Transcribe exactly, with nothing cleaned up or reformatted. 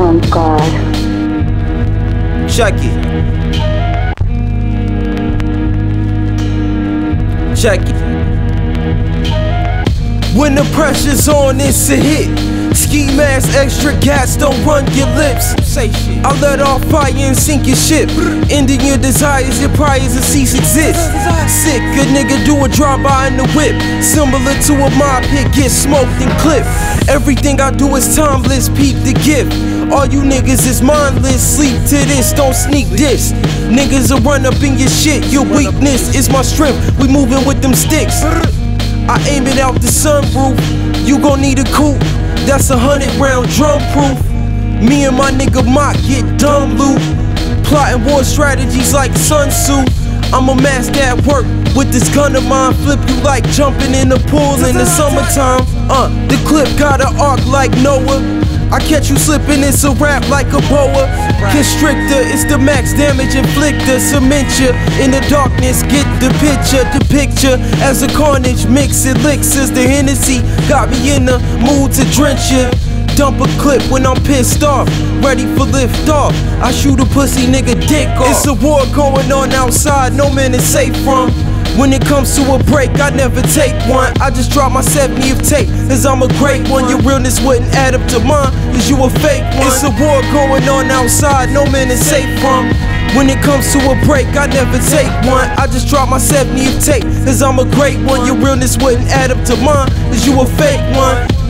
Oh God. Check it. Check it. When the pressure's on, it's a hit. Ski mask, extra gas, don't run your lips. Say shit. I let off fire and sink your ship. Ending your desires, your priors and cease exist. Sick, good nigga do a drive-by in the whip. Similar to a mob hit, get smoked and clipped. Everything I do is timeless, peep the gift. All you niggas is mindless, sleep to this, don't sneak this. Niggas will run up in your shit, your weakness is my strength. We moving with them sticks. I aim it out the sunroof, you gon' need a coupe. That's a hundred round drum proof. Me and my nigga Mock get dumb loot. Plotting war strategies like Sun Tzu. I'm a master at work with this gun of mine. Flip you like jumping in the pool in the summertime. Uh, the clip got an arc like Noah. I catch you slipping, it's a rap like a boa. Constrictor, it's the max damage inflictor. Cement you in the darkness, get the picture. The picture as a carnage, mix elixirs. The Hennessy got me in the mood to drench you. Dump a clip when I'm pissed off, ready for lift off. I shoot a pussy nigga dick off. It's a war going on outside, no man is safe from. When it comes to a break, I never take one. I just drop my seventieth tape, cause I'm a great one. Your realness wouldn't add up to mine, cause you a fake one. It's a war going on outside, no man is safe from. When it comes to a break, I never take one. I just drop my seventieth tape, cause I'm a great one. Your realness wouldn't add up to mine, cause you a fake one.